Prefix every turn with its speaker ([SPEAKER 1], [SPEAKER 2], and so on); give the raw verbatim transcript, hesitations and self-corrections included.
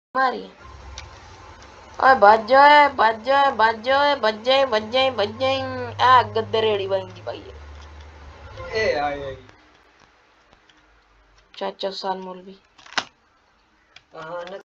[SPEAKER 1] मारी ओए बज जाए बज जाए बज जाए बज जाए बज जाए बज जाए आ गद्दे रेड़ी बनेगी भाई
[SPEAKER 2] ए आई आई
[SPEAKER 1] चाचा साल मौलवी
[SPEAKER 2] हाँ